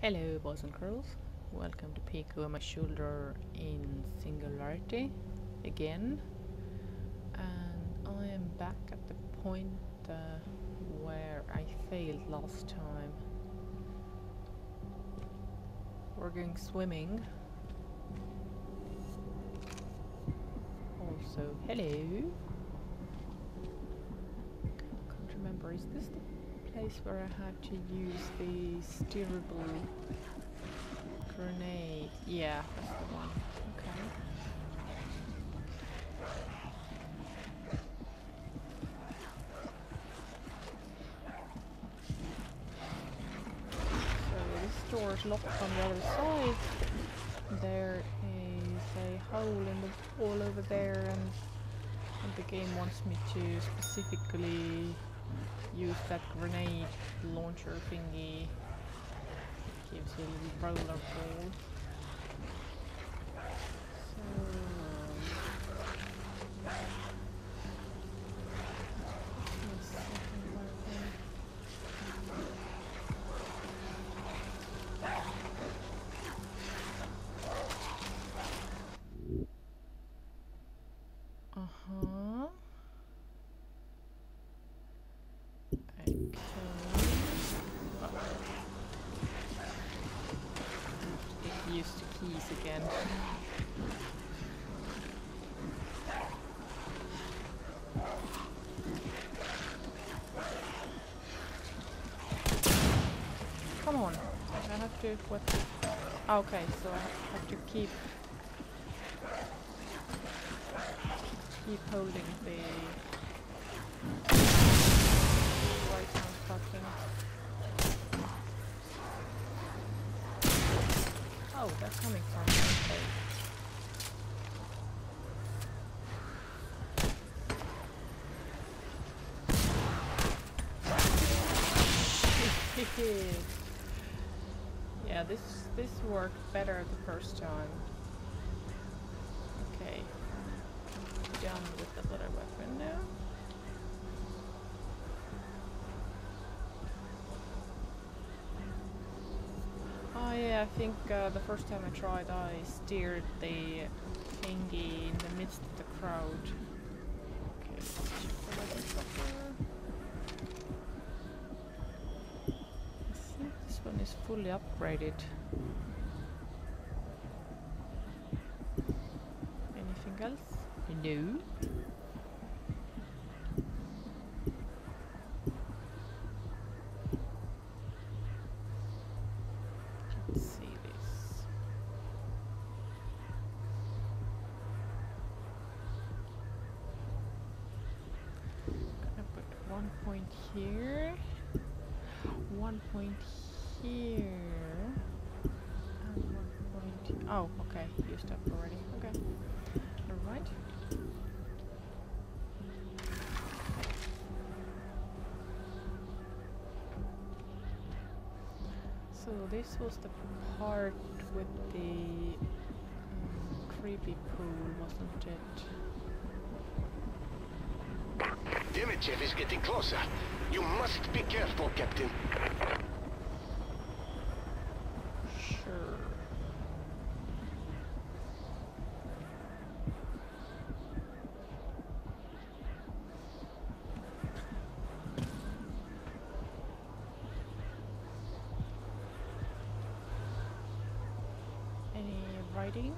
Hello boys and girls, welcome to Peek Over My Shoulder in Singularity again, and I am back at the point where I failed last time. We're going swimming. Also, hello. Can't remember, is this the place where I had to use the steerable grenade? Yeah, that's the one. Okay. So this door is locked on the other side. There is a hole in the wall over there, and the game wants me to specifically use that grenade launcher thingy. Gives you a little roller ball. Used to keys again. Come on, I have to what? Okay, so I have to keep holding the right hand button. Oh, that's coming from my face. Yeah, this worked better the first time. Okay, done with the little weapon now. Oh yeah, I think the first time I tried, I steered the thingy in the midst of the crowd. Okay, let's check the weapon proper. I think this one is fully upgraded. Anything else? No. Here, 1 point here, and 1 point. Oh, okay, used up already. Okay, never mind. So this was the part with the creepy pool, wasn't it? Dimitrov is getting closer. You must be careful, Captain. Sure. Any writings?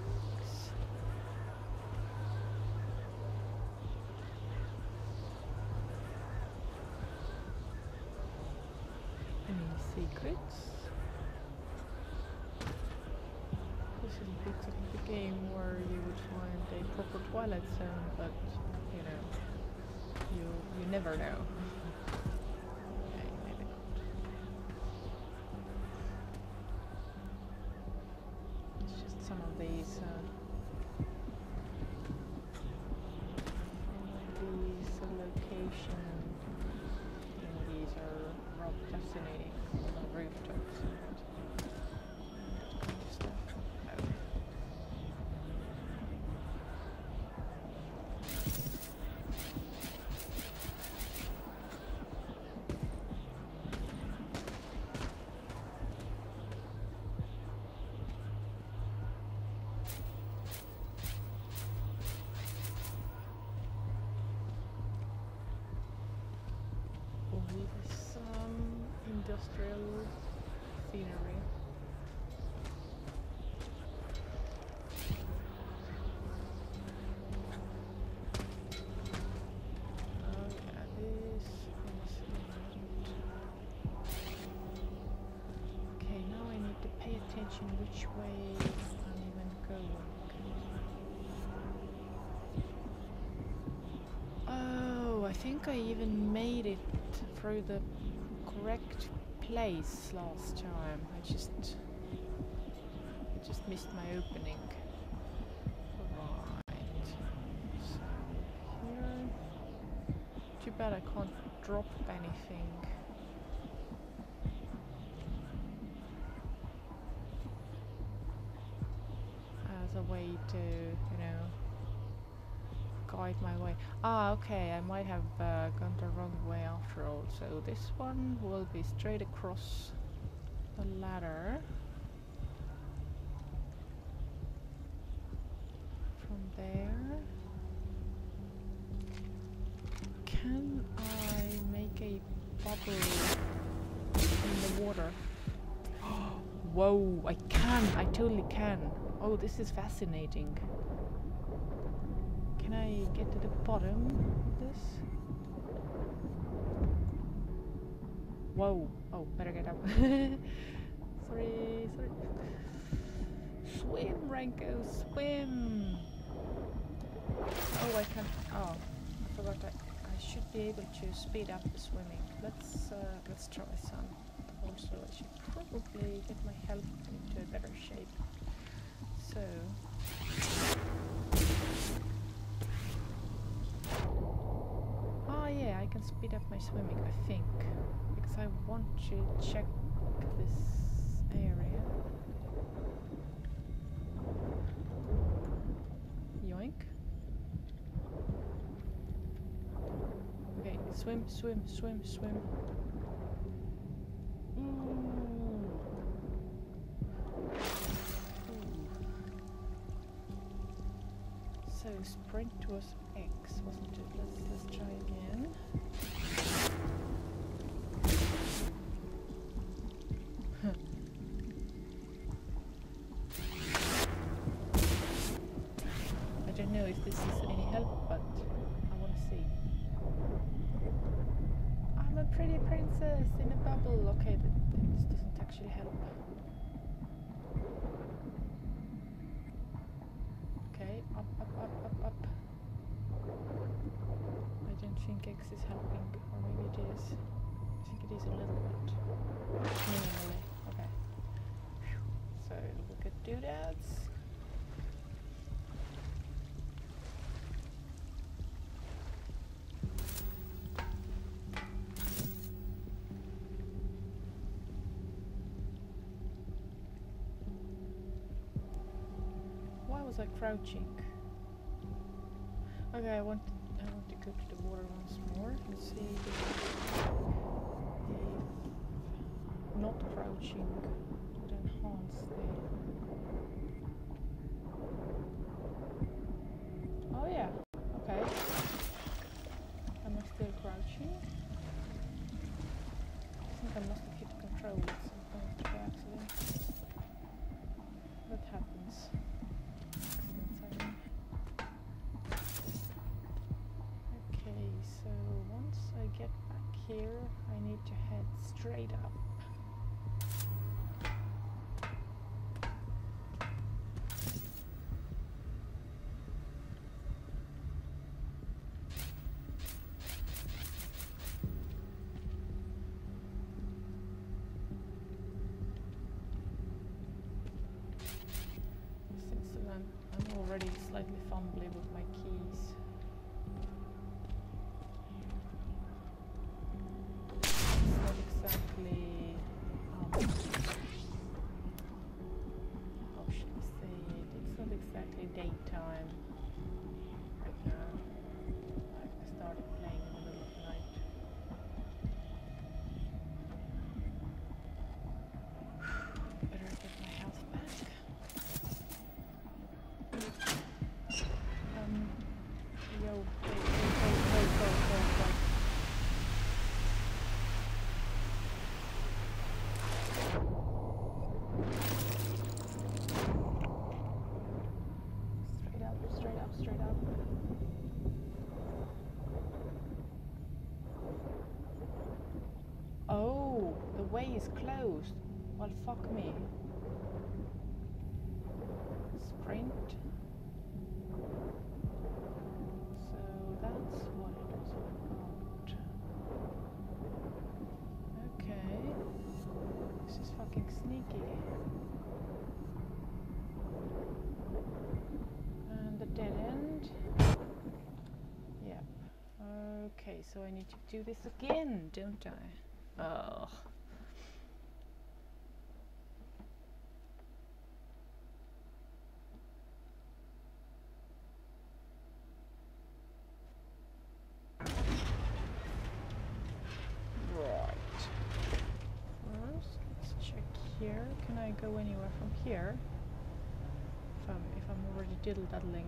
Secrets. This is basically the game where you would find a proper Twilight Zone, but you know, you never know. Okay, maybe not. It's just some of these location thingies are rather fascinating. Rooftops and stuff. No. industrial scenery. Oh yeah, this is important. Okay, now I need to pay attention which way I'm even going. Oh, I think I even made it through the correct place last time. I just missed my opening. Right. So here. Too bad I can't drop anything. As a way to, you know, guide my way. Ah, okay, I might have gone the wrong way after all. So this one will be straight across the ladder. From there. Can I make a bubble in the water? Whoa, I can! I totally can! Oh, this is fascinating. Can I get to the bottom of this? Whoa! Oh, better get up. Sorry. Swim, Ranko, swim! Oh, I can't. Oh, I forgot that I should be able to speed up the swimming. Let's try some. Also, I should probably get my health into a better shape. So. Oh yeah, I can speed up my swimming, I think. Because I want to check this area. Yoink. Okay, swim. So sprint was X, wasn't it? Let's try again. I don't know if this is any help, but I want to see. I'm a pretty princess in a bubble. Okay, this doesn't actually help. Okay, up. I don't think X is helping, or maybe it is. I think it is a little bit. Minimally. Okay. So we could do that. Why was I crouching? Okay, I want to go to the water once more and see if not crouching would enhance the. Oh yeah, okay. Am I still crouching? I think I must have hit control at some point by accident. That happens. Accidents, I mean. Okay, so once I get back here, I need to head straight up. I'm already slightly fumbly with my keys. It's not exactly how should I say it? It's not exactly daytime right now. I started playing in the middle of the night. Better get my health back. The way is closed. Well, fuck me. Sprint. So that's what it was about. Okay. This is fucking sneaky. And the dead end. Yep. Okay, so I need to do this again, don't I? Ugh. Here, can I go anywhere from here? If I'm already diddle-daddling.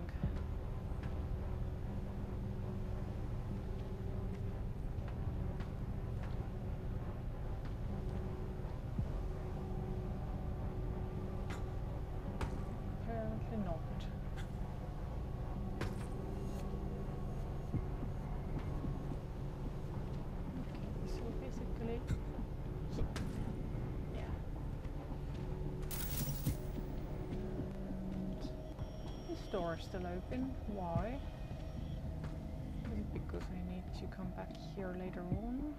Apparently not. Okay, so basically, yeah. This door is still open. Why? Is it because I need to come back here later on?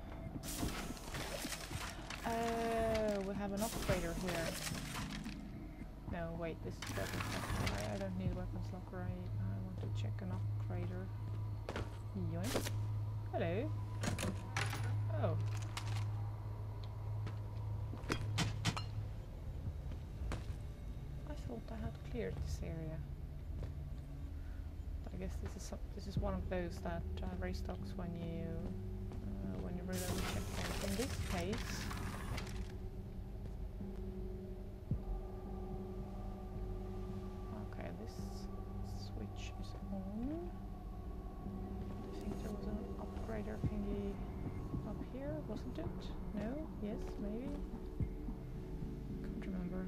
Oh, we have an upgrader here. No, wait, this is weapons locker. I don't need weapons locker. I want to check an upgrader. Yoink. Hello. Oh. I thought I had cleared this area. I guess this is one of those that restocks when you reload the checkpoint. In this case, okay, this switch is on. I think there was an upgrader thingy up here, wasn't it? No? Yes? Maybe? Can't remember.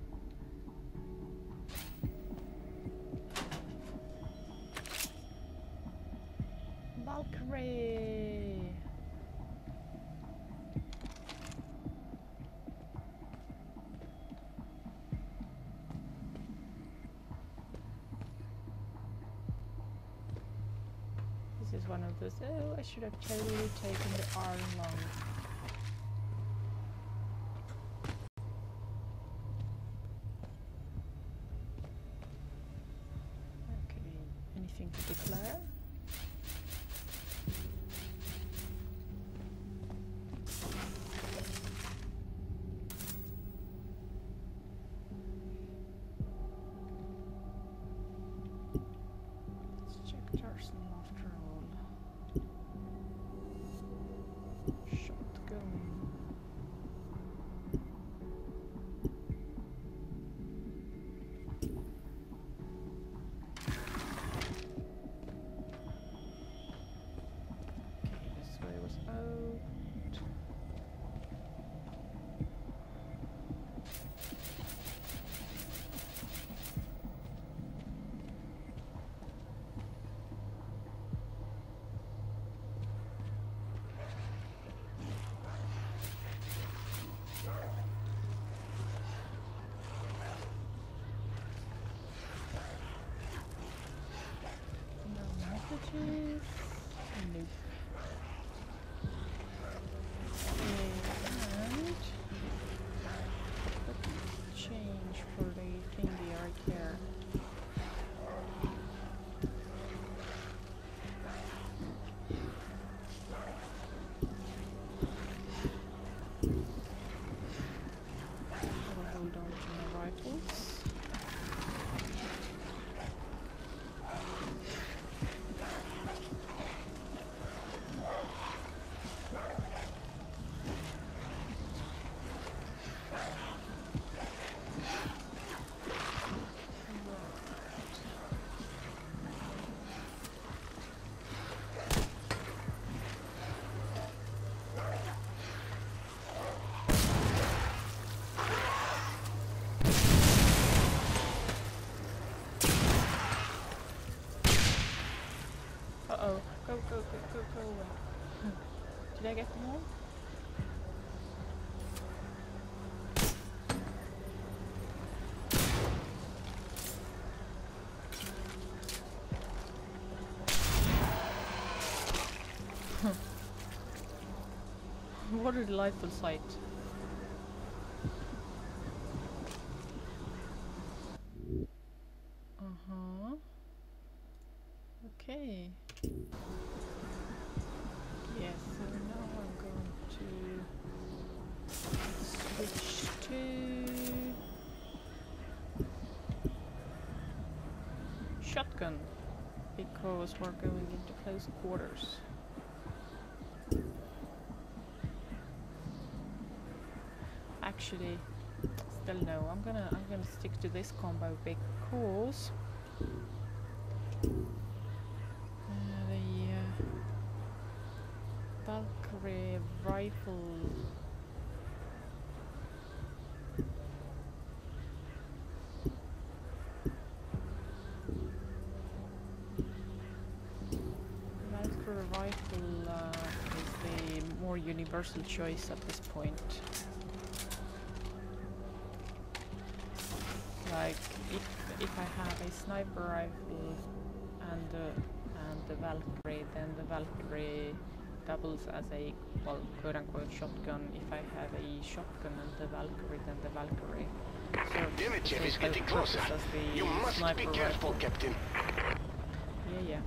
Valkyrie! This is one of those, oh, I should have totally taken the iron lung. Okay, anything to declare? Nope. And change for the thingy right here. I'll hold on to my rifles. Uh-oh. Go away. Did I get them all? a delightful sight. Uh-huh. Okay. Yes, so now I'm going to switch to shotgun because we're going into close quarters. Actually, still no. I'm gonna stick to this combo because the Valkyrie rifle. Valkyrie rifle is the more universal choice at this point. Like if I have a sniper rifle and the Valkyrie, then the Valkyrie doubles as a, well, quote-unquote shotgun. If I have a shotgun and the Valkyrie, then the Valkyrie. So Dimichev is getting closer. You must be careful, Captain. Yeah, yeah.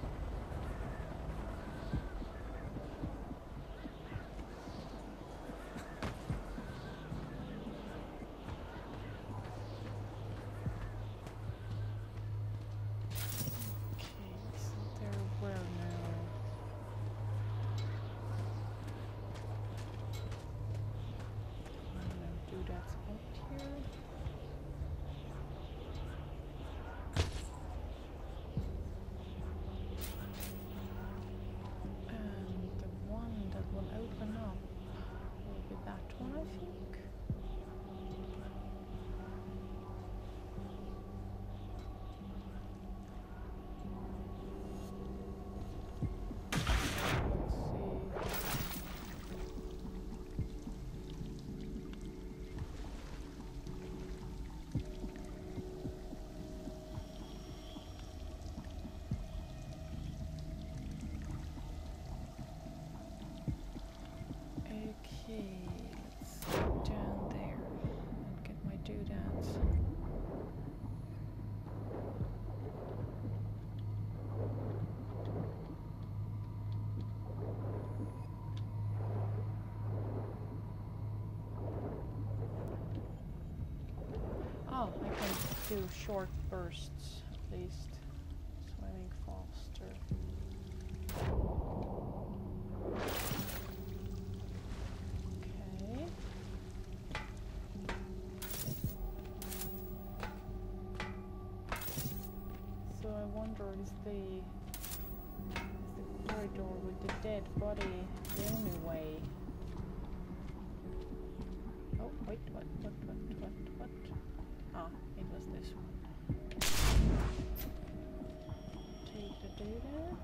Oh, I can do short bursts, at least. Swimming faster. Okay. So I wonder, is the corridor with the dead body the only way? Oh, wait, what? Ah, it was this one. Take the donut.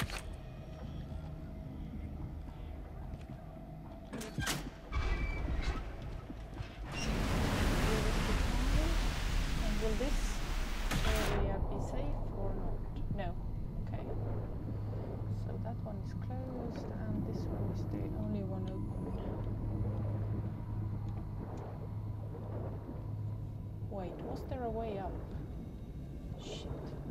And will this area be safe or not? No. Okay. So that one is closed and this one is the only one open. Wait, was there a way up? Shit.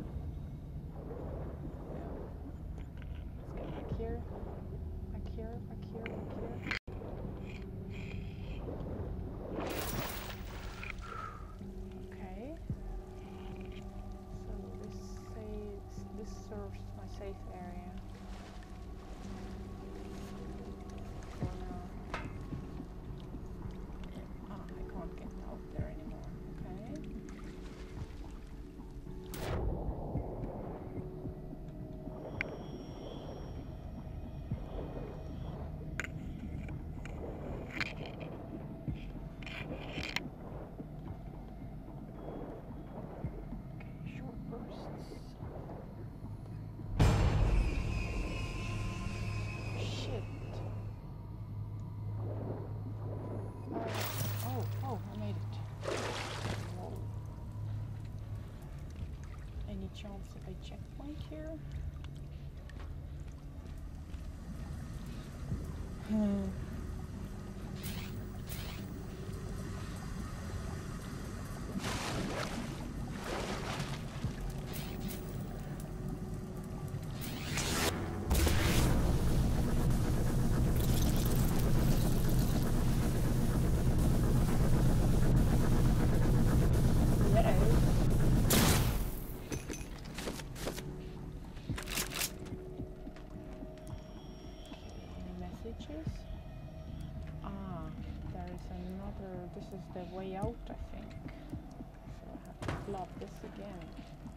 No. Let's get back here. Back here, back here, back here. Okay. So this serves my safe area. For now. Ah, I can't get out there anymore. Okay. Short bursts. Shit. Oh, I made it. Whoa. Any chance of a checkpoint here? So this is the way out, I think. So I have to flop this again.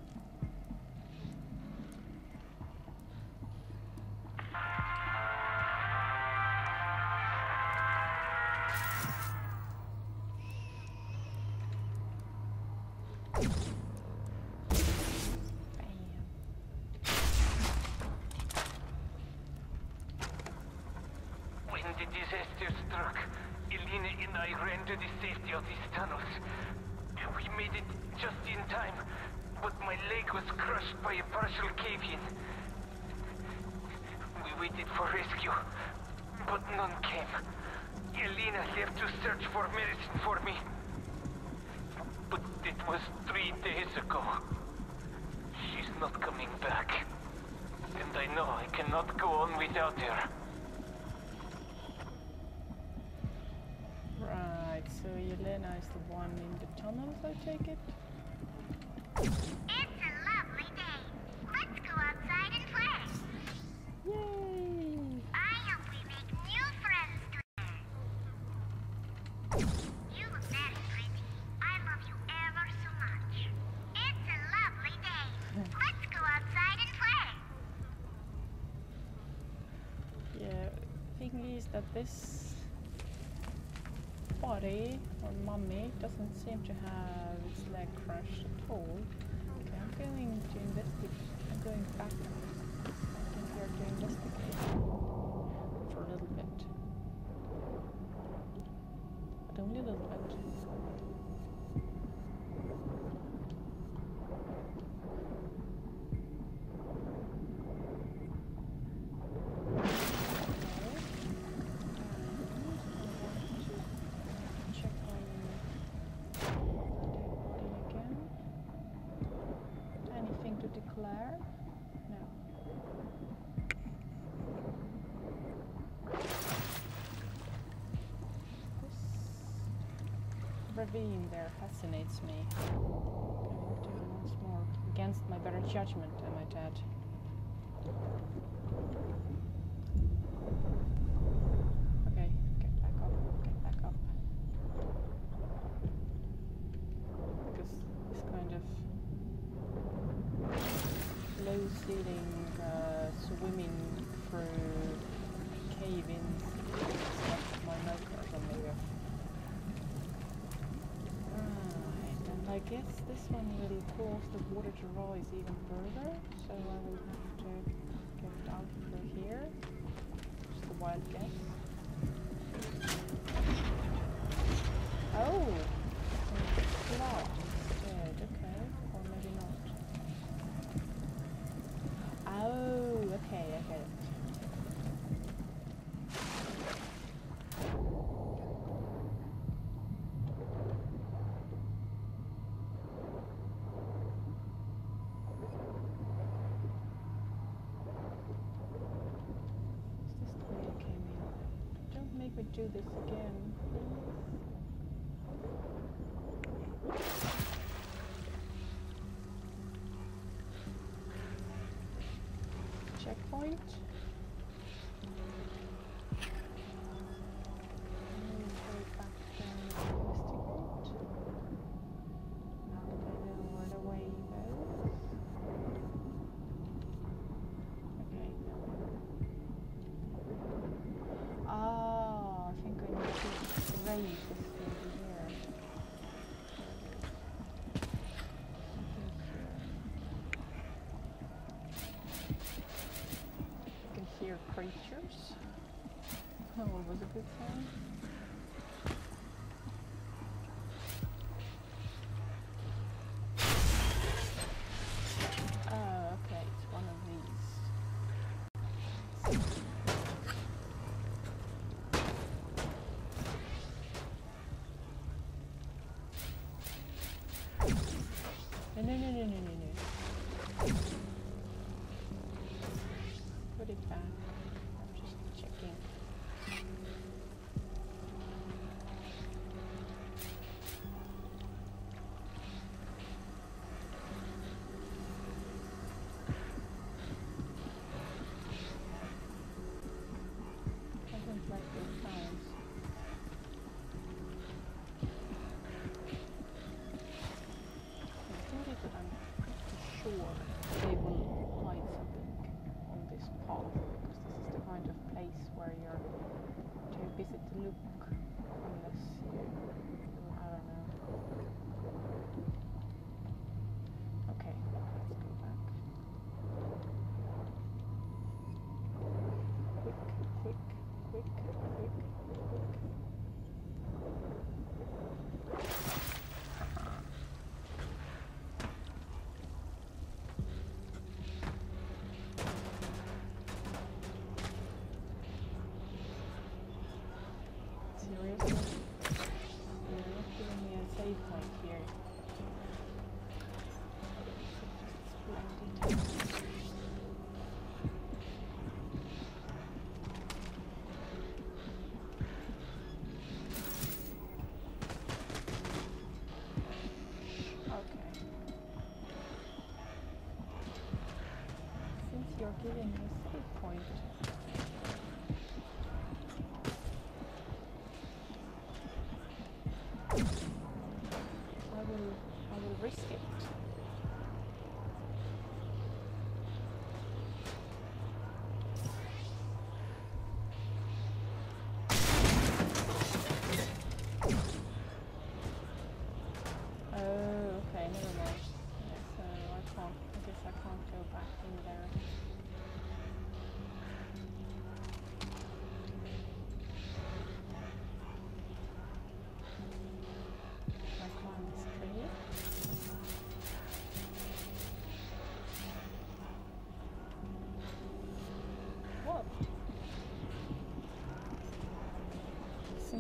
To the safety of these tunnels. We made it just in time, but my leg was crushed by a partial cave-in. We waited for rescue, but none came. Elena left to search for medicine for me. But it was 3 days ago. She's not coming back. And I know I cannot go on without her. So Yelena is the one in the tunnels, I take it? It's a lovely day. Let's go outside and play. Yay! I hope we make new friends today. You look very pretty. I love you ever so much. It's a lovely day. Let's go outside and play. Yeah, thing is that this body, or mummy, doesn't seem to have its leg crushed at all. Okay, I'm going to investigate. I'm going back in here to investigate for a little bit. But only a little bit. Declare? No. This ravine there fascinates me. I will do it once more. Against my better judgment, I might add. Okay, get back up, get back up. Because this kind of low ceiling swimming through cave-ins stuff my nightmares are made of. Right, and I guess this one will cause the water to rise even further, so I will have to get out through here. Just a wild guess. Oh! Blood instead, okay. Or maybe not. Oh, okay, I get it. Is this the way I came in? Don't make me do this again, please. Checkpoint. Creatures. Oh, what was a good sound? Oh, okay, it's one of these. No. Put it back. I'm just checking. I don't like those sounds.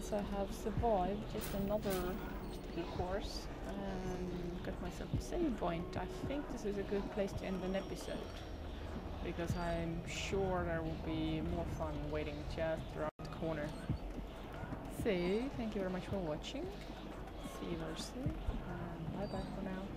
once I have survived just another obstacle course and got myself a save point, I think this is a good place to end an episode, because I'm sure there will be more fun waiting just around the corner. So, thank you very much for watching. See you very soon, and bye bye for now.